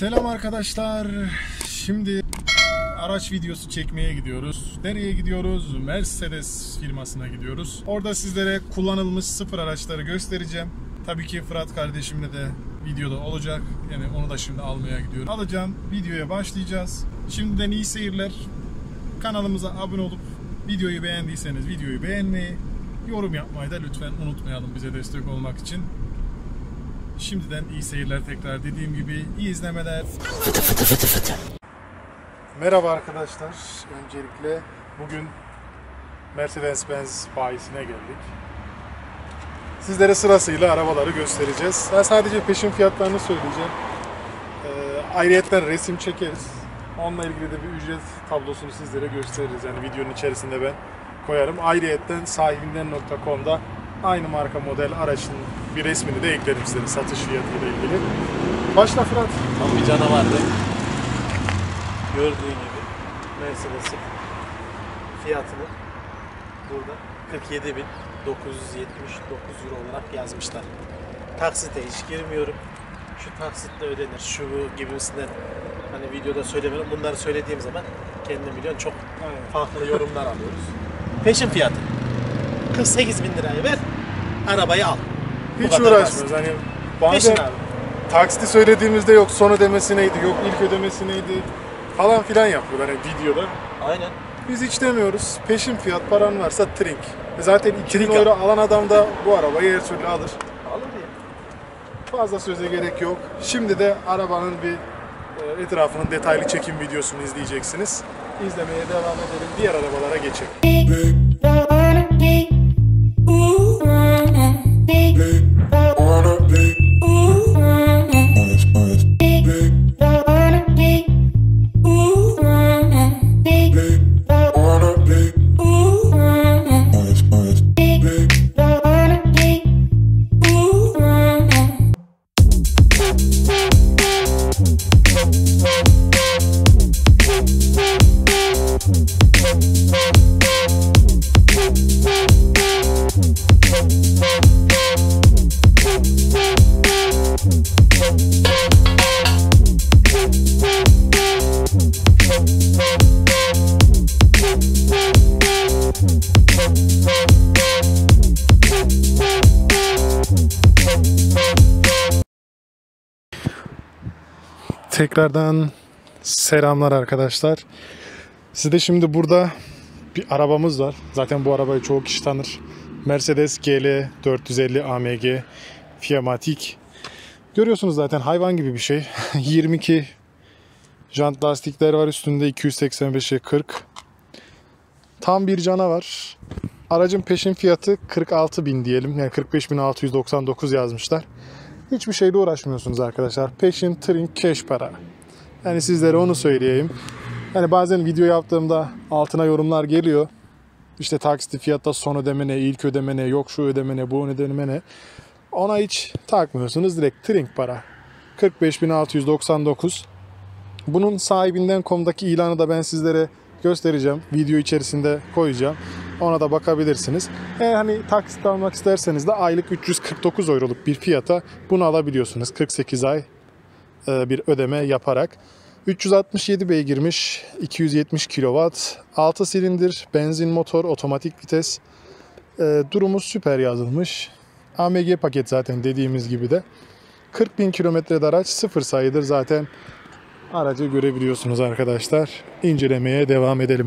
Selam arkadaşlar. Şimdi araç videosu çekmeye gidiyoruz. Nereye gidiyoruz? Mercedes firmasına gidiyoruz. Orada sizlere kullanılmış sıfır araçları göstereceğim. Tabii ki Fırat kardeşimle de videoda olacak. Yani onu da şimdi almaya gidiyorum. Alacağım. Videoya başlayacağız. Şimdiden iyi seyirler. Kanalımıza abone olup videoyu beğendiyseniz videoyu beğenmeyi, yorum yapmayı da lütfen unutmayalım bize destek olmak için. Şimdiden iyi seyirler tekrar, dediğim gibi iyi izlemeler. Merhaba arkadaşlar. Öncelikle bugün Mercedes-Benz bayisine geldik. Sizlere sırasıyla arabaları göstereceğiz. Ben sadece peşin fiyatlarını söyleyeceğim. Ayrıyetten resim çekeriz. Onunla ilgili de bir ücret tablosunu sizlere gösteririz. Yani videonun içerisinde ben koyarım. Ayrıyetten sahibinden.com'da aynı marka model aracın bir resmini de eklerim size, satış fiyatıyla ilgili. Başla Fırat. Tam bir canavardı. Gördüğün gibi Mercedes'in fiyatını burada 47.979 euro olarak yazmışlar. Taksite hiç girmiyorum. Şu taksitle ödenir, şu gibisinden hani videoda söylemiyorum. Bunları söylediğim zaman kendim biliyorum, çok farklı yorumlar alıyoruz. Peşin fiyatı 48.000 liraya ver, arabayı al. Hiç uğraşmıyoruz. Hani bazen taksiti söylediğimizde yok son ödemesi neydi, yok ilk ödemesi neydi falan filan yapıyorlar hani videoda. Aynen. Biz hiç demiyoruz. Peşin fiyat, paran varsa trink. Zaten 2000 euro alan adam da bu arabayı her türlü alır. Alır diye. Fazla söze gerek yok. Şimdi de arabanın bir etrafının detaylı çekim videosunu izleyeceksiniz. İzlemeye devam edelim. Diğer arabalara geçelim. Tekrardan selamlar arkadaşlar. Size şimdi burada bir arabamız var. Zaten bu arabayı çoğu kişi tanır. Mercedes GL 450 AMG Fiamatic. Görüyorsunuz zaten hayvan gibi bir şey. 22 jant lastikler var üstünde, 285'e 40. Tam bir canavar. Aracın peşin fiyatı 46.000 diyelim. Yani 45.699 yazmışlar. Hiçbir şeyle uğraşmıyorsunuz arkadaşlar. Peşin, trink, cash para. Yani sizlere onu söyleyeyim. Yani bazen video yaptığımda altına yorumlar geliyor. İşte taksitli fiyatta son ödeme ne, ilk ödeme ne, yok şu ödeme ne, bu ödeme ne. Ona hiç takmıyorsunuz. Direkt trink para. 45.699. Bunun sahibinden.com'daki ilanı da ben sizlere göstereceğim. Video içerisinde koyacağım. Ona da bakabilirsiniz. Eğer hani taksit almak isterseniz de aylık 349 euroluk bir fiyata bunu alabiliyorsunuz. 48 ay bir ödeme yaparak. 367 beygirmiş, 270 kW, 6 silindir, benzin motor, otomatik vites. Durumu süper yazılmış. AMG paket zaten dediğimiz gibi de. 40.000 kilometrede araç, sıfır sayıdır zaten. Aracı görebiliyorsunuz arkadaşlar. İncelemeye devam edelim.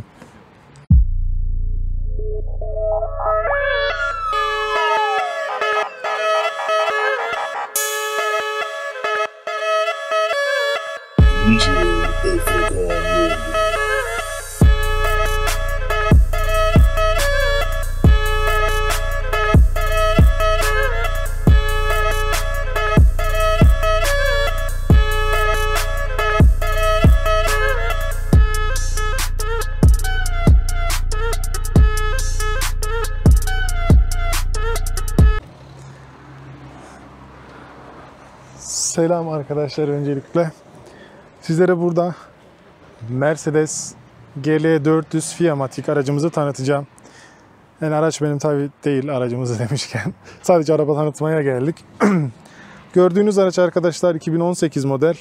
Selam arkadaşlar öncelikle. Sizlere burada Mercedes GL 400 Fiamatic aracımızı tanıtacağım. Yani araç benim tabi değil, aracımızı demişken. Sadece araba tanıtmaya geldik. Gördüğünüz araç arkadaşlar 2018 model.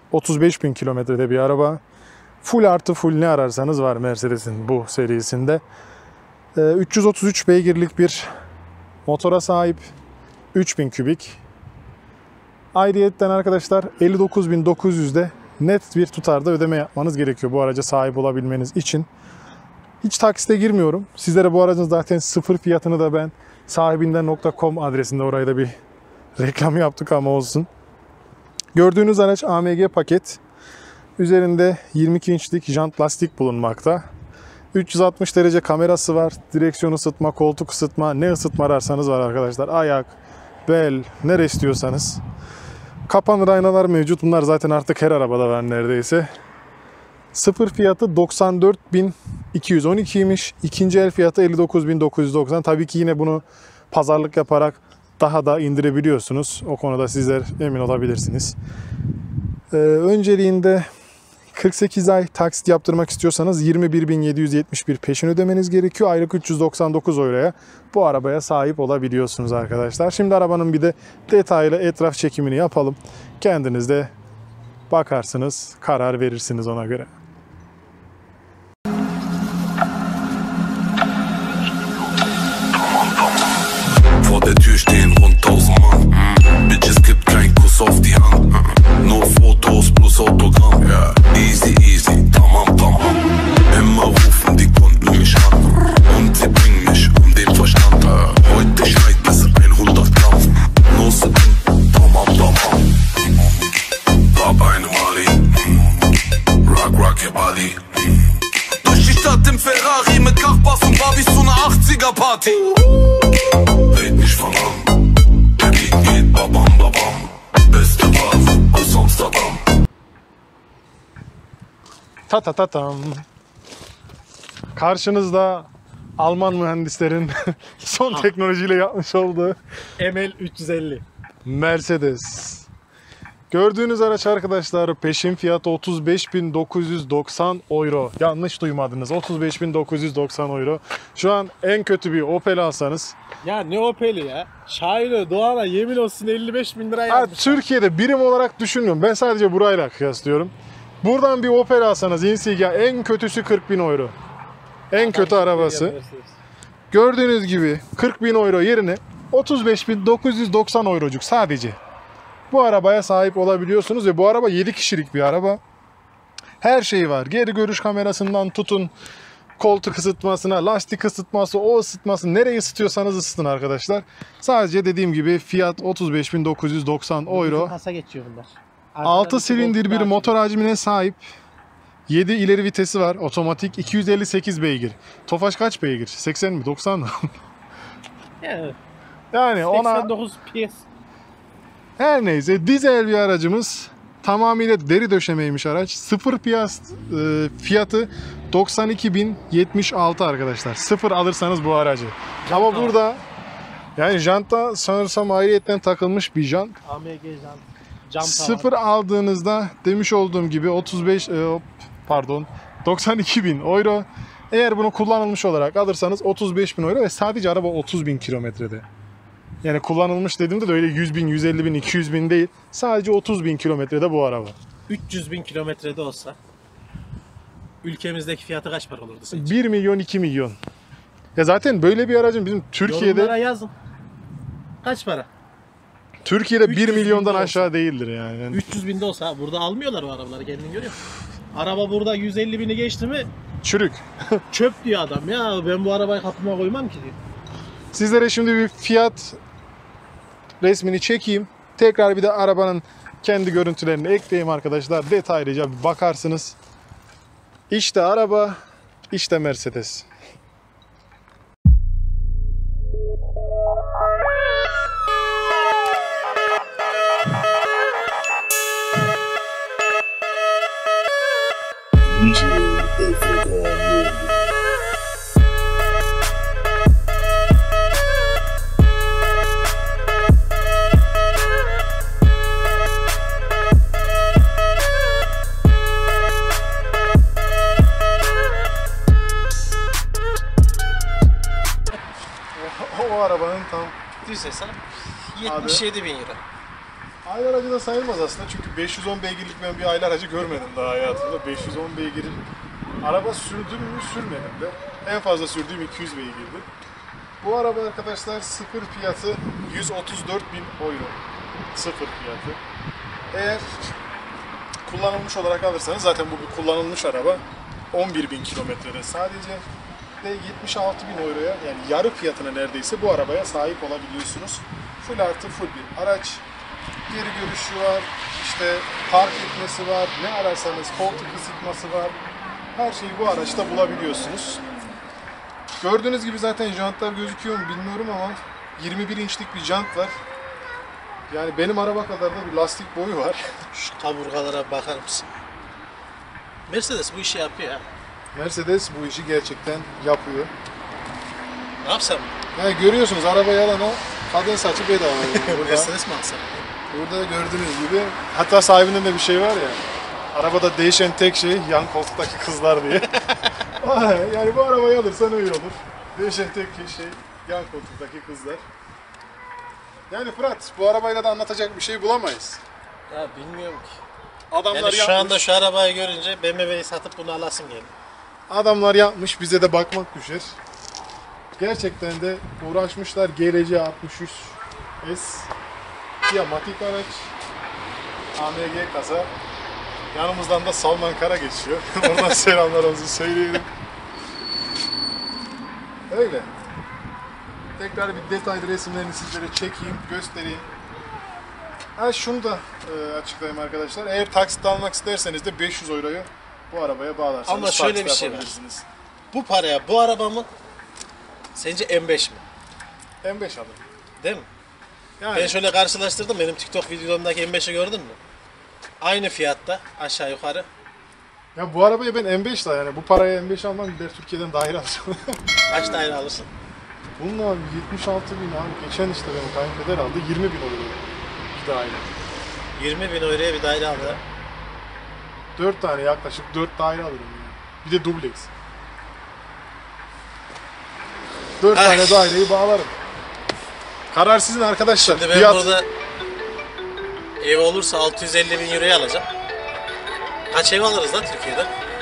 35.000 kilometrede bir araba. Full artı full ne ararsanız var Mercedes'in bu serisinde. 333 beygirlik bir motora sahip. 3000 kubik. Ayrıyetten arkadaşlar 59.900'de net bir tutarda ödeme yapmanız gerekiyor bu araca sahip olabilmeniz için. Hiç taksite girmiyorum. Sizlere bu aracın zaten sıfır fiyatını da ben sahibinden.com adresinde, oraya da bir reklam yaptık ama olsun. Gördüğünüz araç AMG paket. Üzerinde 22 inçlik jant lastik bulunmakta. 360 derece kamerası var. Direksiyon ısıtma, koltuk ısıtma, ne ısıtma ararsanız var arkadaşlar. Ayak, bel, nere istiyorsanız. Kapanır aynalar mevcut. Bunlar zaten artık her arabada var neredeyse. Sıfır fiyatı 94.212'ymiş. İkinci el fiyatı 59.990. Tabii ki yine bunu pazarlık yaparak daha da indirebiliyorsunuz. O konuda sizler emin olabilirsiniz. Önceliğinde 48 ay taksit yaptırmak istiyorsanız 21.771 peşin ödemeniz gerekiyor. Aylık 399 euroya bu arabaya sahip olabiliyorsunuz arkadaşlar. Şimdi arabanın bir de detaylı etraf çekimini yapalım. Kendiniz de bakarsınız, karar verirsiniz ona göre. Vor der Tür stehen rund 1000 Mann. Bitches gibt kein Kuss auf die Hand. Nur Fotos plus Autogramm. Easy, easy, tamam, tamam. Immer rufen die Kunden mich an. Und sie bringen mich um den Verstand. Heute schreit es 100 Gramm. Nur Sekunden, tamam, tamam. War bei einem Ali. Rock your body. Durch die Stadt im Ferrari mit Kachbass und Barbies zu einer 80er Party. Red nicht von an, der Beat geht babam babam. Beste Waffe aus Amsterdam. Ta ta ta tam. Karşınızda Alman mühendislerin son teknolojiyle yapmış olduğu ML 350. Mercedes. Gördüğünüz araç arkadaşlar peşin fiyatı 35.990 euro. Yanlış duymadınız. 35.990 euro. Şu an en kötü bir Opel alsanız. Ya ne Opel'i ya? Şahin'e Doğan'a yemin olsun 55.000 lira Ha, yazmış. Türkiye'de birim olarak düşünmüyorum. Ben sadece burayla kıyaslıyorum. Buradan bir Opel alsanız Insignia en kötüsü 40.000 euro. En kötü arabası. Gördüğünüz gibi 40.000 euro yerine 35.990 eurocuk sadece. Bu arabaya sahip olabiliyorsunuz ve bu araba 7 kişilik bir araba. Her şeyi var. Geri görüş kamerasından tutun, koltuk ısıtmasına, lastik ısıtması, o ısıtması, nereyi ısıtıyorsanız ısıtın arkadaşlar. Sadece dediğim gibi fiyat 35.990 euro. Kasa geçiyor bunlar. 6 silindir bir motor hacmine sahip. 7 ileri vitesi var. Otomatik 258 beygir. Tofaş kaç beygir? 80 mi? 90 mı? Yani ona 89 PS. her neyse dizel bir aracımız. Tamamıyla deri döşemeymiş araç. Sıfır fiyatı 92.076 arkadaşlar. Sıfır alırsanız bu aracı. Ama burada yani janta sanırsam ayrıyetten takılmış bir jant. AMG jant. Cam Sıfır aldığınızda demiş olduğum gibi 92.000 euro. Eğer bunu kullanılmış olarak alırsanız 35.000 euro ve sadece araba 30.000 kilometrede. Yani kullanılmış dediğimde de öyle 100.000, 150.000, 200.000 değil. Sadece 30.000 kilometrede bu araba. 300.000 kilometrede olsa ülkemizdeki fiyatı kaç para olurdu sence? 1 milyon, 2 milyon. Ya zaten böyle bir aracın bizim Yorumlara Türkiye'de yazın. Kaç para? 1 300.000 milyondan de aşağı değildir yani. 300.000'de olsa burada almıyorlar o arabaları, kendin görüyor musun? Araba burada 150.000'i geçti mi Çürük. çöp diyor adam ya, ben bu arabayı kapıma koymam ki diyor. Sizlere şimdi bir fiyat resmini çekeyim. Tekrar bir de arabanın kendi görüntülerini ekleyeyim arkadaşlar. Detaylıca bir bakarsınız. İşte araba, işte Mercedes. O arabanın tam Düz hesap 77.000 euro. Aile aracı da sayılmaz aslında çünkü 510 beygirlik ben bir aile aracı görmedim daha hayatımda. 510 beygirin araba sürdüm mü sürmedim de. En fazla sürdüğüm 200 beygirdi. Bu araba arkadaşlar sıfır fiyatı 134.000 euro. Sıfır fiyatı. Eğer kullanılmış olarak alırsanız zaten bu bir kullanılmış araba. 11.000 kilometrede sadece ve 76.000 euroya yani yarı fiyatına neredeyse bu arabaya sahip olabiliyorsunuz. Full artı full bir araç. Geri görüşü var, işte park etmesi var, ne ararsanız koltuk ısıtması var. Her şeyi bu araçta bulabiliyorsunuz. Gördüğünüz gibi zaten jantlar gözüküyor mu bilmiyorum ama 21 inçlik bir jant var. Yani benim araba kadar da bir lastik boyu var. Şu kaburgalara bakar mısın? Mercedes bu işi yapıyor ya. Mercedes bu işi gerçekten yapıyor. Ne yapsam? Yani görüyorsunuz arabayı alana kadın saçı bedava. Burada, Mercedes mi alsam? burada gördüğünüz gibi hatta sahibinden de bir şey var ya. Arabada değişen tek şey yan koltuktaki kızlar diye. Yani bu arabayı alırsan öyle olur. Değişen tek şey yan koltuktaki kızlar. Yani Fırat bu arabayla da anlatacak bir şey bulamayız. Ya bilmiyorum ki. Adamlar Yani şu yapmış. anda şu arabayı görünce BMW'yi satıp bunu alasım geldi. Adamlar yapmış bize de bakmak düşer. Gerçekten de uğraşmışlar. GLC 63 S Kia Matic araç. AMG kasa. Yanımızdan da Salman Kara geçiyor. Oradan selamlarımızı söyleyelim. Öyle. Tekrar bir detaylı resimlerini sizlere çekeyim, göstereyim. Ha şunu da açıklayayım arkadaşlar. Eğer taksit almak isterseniz de 500 euroyu bu arabaya bağlarsanız Ama şöyle taksit bir şey var. yapabilirsiniz. Bu paraya bu araba mı? Sence M5 mi? M5 alın. Değil mi? Yani Ben şöyle karşılaştırdım. Benim TikTok videomdaki M5'i gördün mü? Aynı fiyatta aşağı yukarı. ya bu arabayı ben M5 'la yani bu paraya M5 almam gider Türkiye'den daire alacağım. Kaç daire alırsın? Bunun abi 76 bin abi. Geçen işte benim kayınpeder aldı 20 bin oluyor bir daire. 20 bin euroya bir daire aldı. 4 tane yaklaşık 4 daire alırım yani. Bir de dubleks. 4 tane daireyi bağlarım. Karar sizin arkadaşlar. Şimdi ben Fiyat burada ev olursa 650 bin euroya alacağım. Kaç ev alırız lan Türkiye'de?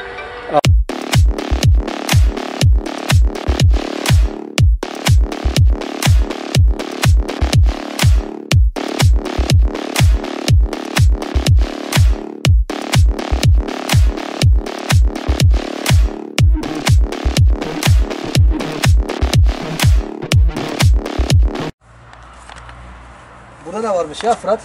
Burada ne varmış ya Fırat?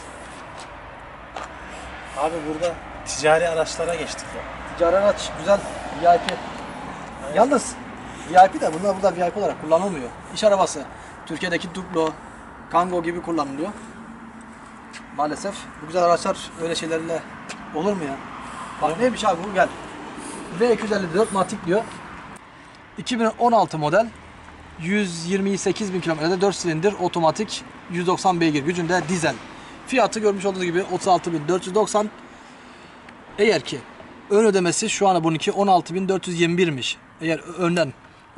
Abi burada ticari araçlara geçtik ya. Ticari araç güzel, VIP. Yalnız VIP de bunlar burada VIP olarak kullanılmıyor. İş arabası. Türkiye'deki Duplo, Kangoo gibi kullanılıyor. Maalesef bu güzel araçlar öyle şeylerle olur mu ya? Bak neymiş abi bu gel. V254 Matic diyor. 2016 model. 128 bin kilometrede 4 silindir otomatik 190 beygir gücünde dizel. Fiyatı görmüş olduğunuz gibi 36.490. Eğer ki ön ödemesi şu an bununki 16.421'miş. Eğer önden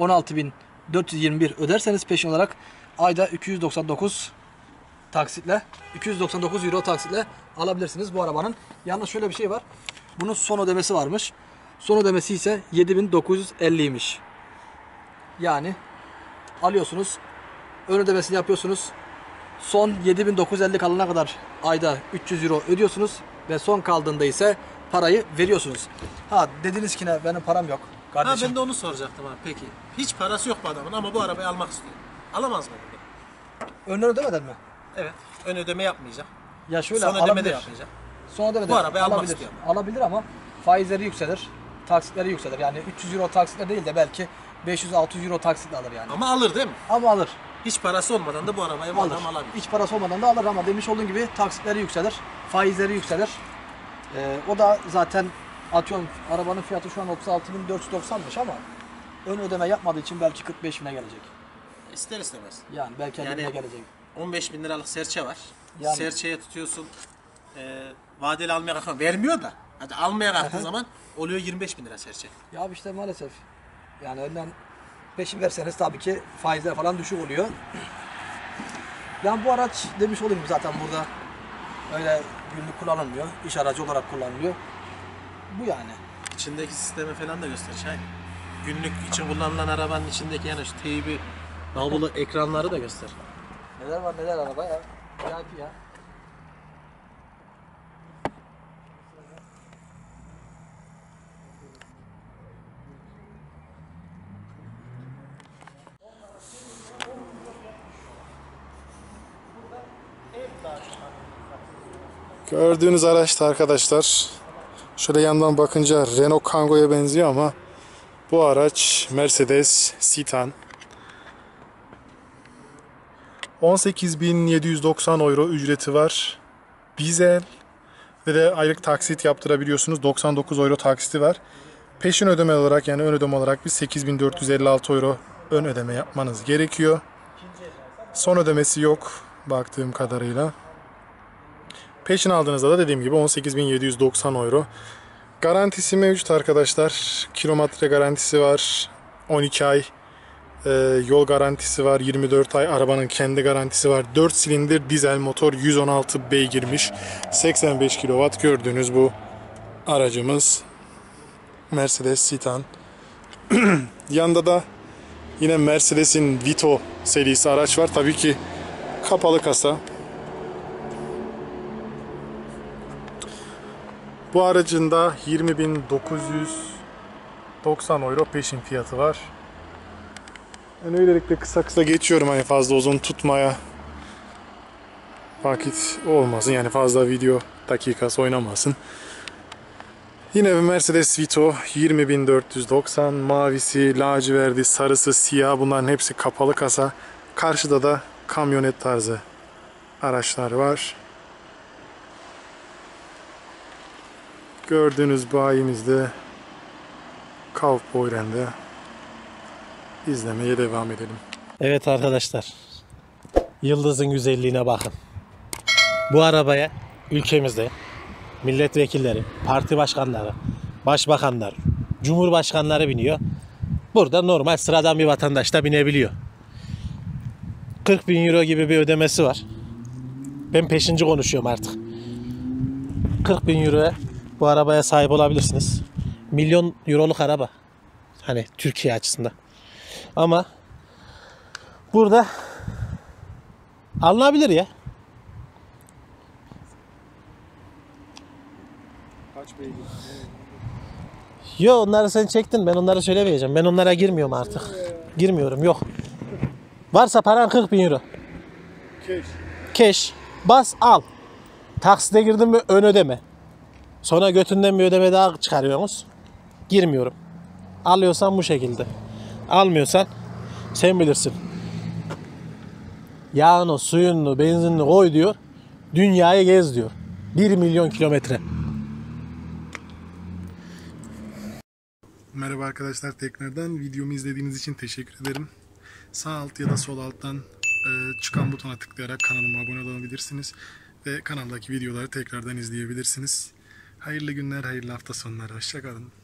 16.421 öderseniz peşin olarak ayda 299 taksitle 299 euro taksitle alabilirsiniz bu arabanın. Yalnız şöyle bir şey var. Bunun son ödemesi varmış. Son ödemesi ise 7.950'ymiş. Yani alıyorsunuz, ön ödemesini yapıyorsunuz. Son 7.950 kalana kadar ayda 300 euro ödüyorsunuz ve son kaldığında ise parayı veriyorsunuz. Ha dediniz ki ne benim param yok Ha kardeşim. ben de onu soracaktım abi peki. Hiç parası yok bu adamın ama bu arabayı almak istiyor. Alamaz mı bunu? Önden ödemeden mi? Evet. Ön ödeme yapmayacak. Ya şöyle Son ödeme de alabilir. yapmayacak. Son ödeme de Bu arabayı almak alabilir. istiyor. Alabilir ama faizleri yükselir. Taksitleri yükselir. Yani 300 euro taksitle değil de belki 500-600 euro taksitle alır yani. Ama alır değil mi? Ama alır. Hiç parası olmadan da bu arabayı bu Alır. adam alabilir. Hiç parası olmadan da alır ama demiş olduğum gibi taksitleri yükselir. Faizleri yükselir. O da zaten atıyorum arabanın fiyatı şu an 36.490'mış ama ön ödeme yapmadığı için belki 45.000'e gelecek. İster istemez. Yani belki 50.000'e Yani gelecek. 15 bin liralık serçe var. Yani. Serçeye tutuyorsun. Vadeli almaya kalkan vermiyor da. Hadi almaya kalktığın zaman oluyor 25 bin lira serçe. Ya işte maalesef. Yani önden peşin verseniz tabii ki faizler falan düşük oluyor. Yani bu araç demiş olayım zaten burada Öyle günlük kullanılmıyor. İş aracı olarak kullanılıyor. Bu yani. İçindeki sistemi falan da göster Şahin. Günlük için kullanılan arabanın içindeki yani şu teybi, davulu ekranları da göster. Neler var neler araba ya. VIP ya. Gördüğünüz araçta arkadaşlar, şöyle yandan bakınca Renault Kangoo'ya benziyor ama bu araç Mercedes Citan. 18.790 euro ücreti var. Dizel ve de aylık taksit yaptırabiliyorsunuz. 99 euro taksiti var. Peşin ödeme olarak, yani ön ödeme olarak bir 8.456 euro ön ödeme yapmanız gerekiyor. Son ödemesi yok baktığım kadarıyla. Peşin aldığınızda da dediğim gibi 18.790 euro. Garantisi mevcut arkadaşlar. Kilometre garantisi var. 12 ay. Yol garantisi var. 24 ay. Arabanın kendi garantisi var. 4 silindir dizel motor, 116 beygirmiş. 85 kW gördüğünüz bu aracımız. Mercedes Citan. Yanında da yine Mercedes'in Vito serisi araç var. Tabii ki kapalı kasa. Bu aracın da 20.990 euro peşin fiyatı var. Ben öylelikle kısa geçiyorum, hani fazla uzun tutmaya vakit olmasın, yani fazla video dakikası oynamasın. Yine bir Mercedes Vito 20.490, mavisi, laciverdi, sarısı, siyah, bunların hepsi kapalı kasa. Karşıda da kamyonet tarzı araçlar var. Gördüğünüz bayimizde Kaufbeuren'de. İzlemeye devam edelim. Evet arkadaşlar, Yıldız'ın güzelliğine bakın. Bu arabaya ülkemizde milletvekilleri, parti başkanları, başbakanlar, cumhurbaşkanları biniyor. Burada normal sıradan bir vatandaş da binebiliyor. 40.000 euro gibi bir ödemesi var. Ben peşinci konuşuyorum artık. 40.000 euroya bu arabaya sahip olabilirsiniz. Milyon euroluk araba. Hani Türkiye açısından. Ama burada alınabilir ya. Kaç beygir? Yo, onları sen çektin, ben onları söylemeyeceğim. Ben onlara girmiyorum artık. Girmiyorum, yok. Varsa paran 40.000 euro. Keş. Cash. Bas al. Taksite girdin mi ön ödeme. Sonra götünden bir ödeme daha çıkarıyorsunuz. Girmiyorum. Alıyorsan bu şekilde. Almıyorsan sen bilirsin. Yağını, suyunu, benzinini koy diyor. Dünyayı gez diyor. 1 milyon kilometre. Merhaba arkadaşlar, tekrardan videomu izlediğiniz için teşekkür ederim. Sağ alt ya da sol alttan çıkan butona tıklayarak kanalıma abone olabilirsiniz. Ve kanaldaki videoları tekrardan izleyebilirsiniz. Hayırlı günler, hayırlı hafta sonları. Hoşça kalın.